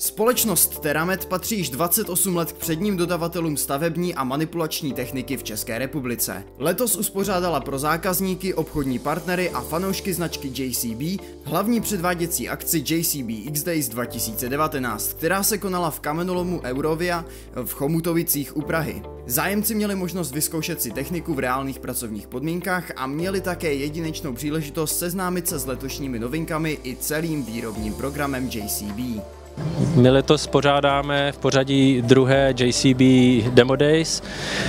Společnost Teramet patří již 28 let k předním dodavatelům stavební a manipulační techniky v České republice. Letos uspořádala pro zákazníky, obchodní partnery a fanoušky značky JCB hlavní předváděcí akci JCB X-Days 2019, která se konala v kamenolomu Eurovia v Chomutovicích u Prahy. Zájemci měli možnost vyzkoušet si techniku v reálných pracovních podmínkách a měli také jedinečnou příležitost seznámit se s letošními novinkami i celým výrobním programem JCB. My letos pořádáme v pořadí druhé JCB Demo Days.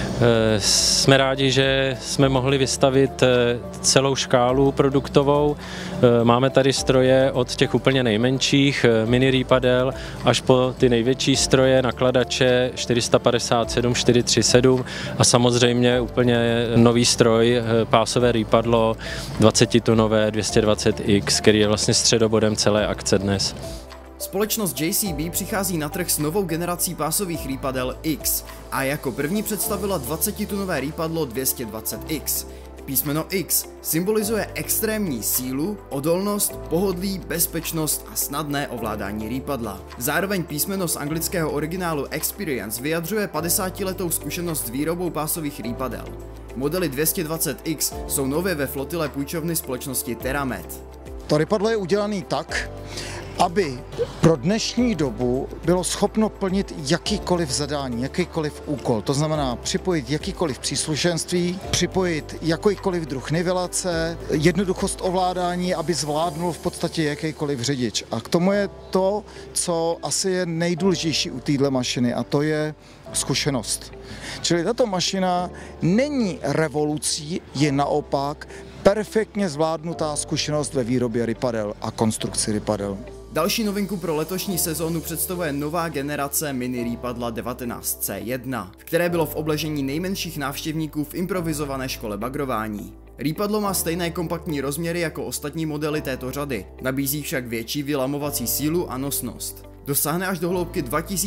Jsme rádi, že jsme mohli vystavit celou škálu produktovou. Máme tady stroje od těch úplně nejmenších, mini rýpadel, až po ty největší stroje, nakladače 457, 437 a samozřejmě úplně nový stroj, pásové rýpadlo 20-tunové 220X, který je vlastně středobodem celé akce dnes. Společnost JCB přichází na trh s novou generací pásových rýpadel X a jako první představila 20-tunové rýpadlo 220X. Písmeno X symbolizuje extrémní sílu, odolnost, pohodlí, bezpečnost a snadné ovládání rýpadla. Zároveň písmeno z anglického originálu Experience vyjadřuje 50letou zkušenost s výrobou pásových rýpadel. Modely 220X jsou nově ve flotile půjčovny společnosti Teramet. To rýpadlo je udělané tak, aby pro dnešní dobu bylo schopno plnit jakýkoliv zadání, jakýkoliv úkol. To znamená připojit jakýkoliv příslušenství, připojit jakýkoliv druh nivelace, jednoduchost ovládání, aby zvládnul v podstatě jakýkoliv řidič. A k tomu je to, co asi je nejdůležitější u téhle mašiny, a to je zkušenost. Čili tato mašina není revolucí, je naopak perfektně zvládnutá zkušenost ve výrobě rýpadel a konstrukci rýpadel. Další novinku pro letošní sezónu představuje nová generace mini rýpadla 19C1, které bylo v obležení nejmenších návštěvníků v improvizované škole bagrování. Rýpadlo má stejné kompaktní rozměry jako ostatní modely této řady, nabízí však větší vylamovací sílu a nosnost. Dosáhne až do hloubky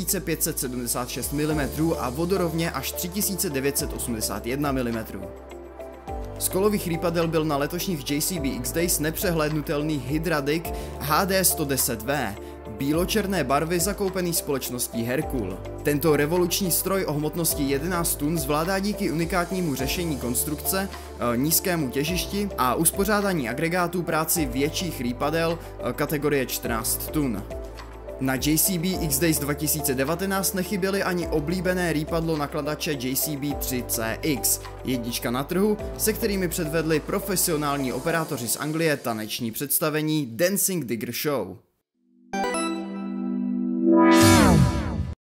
2576 mm a vodorovně až 3981 mm. Z kolových rýpadel byl na letošních JCB X-Days nepřehlédnutelný Hydradic HD110V, bíločerné barvy zakoupený společností Hercule. Tento revoluční stroj o hmotnosti 11 tun zvládá díky unikátnímu řešení konstrukce, nízkému těžišti a uspořádání agregátů práci větších rýpadel kategorie 14 tun. Na JCB X-Days 2019 nechyběly ani oblíbené rýpadlo nakladače JCB 3CX, jednička na trhu, se kterými předvedli profesionální operátoři z Anglie taneční představení Dancing Digger Show.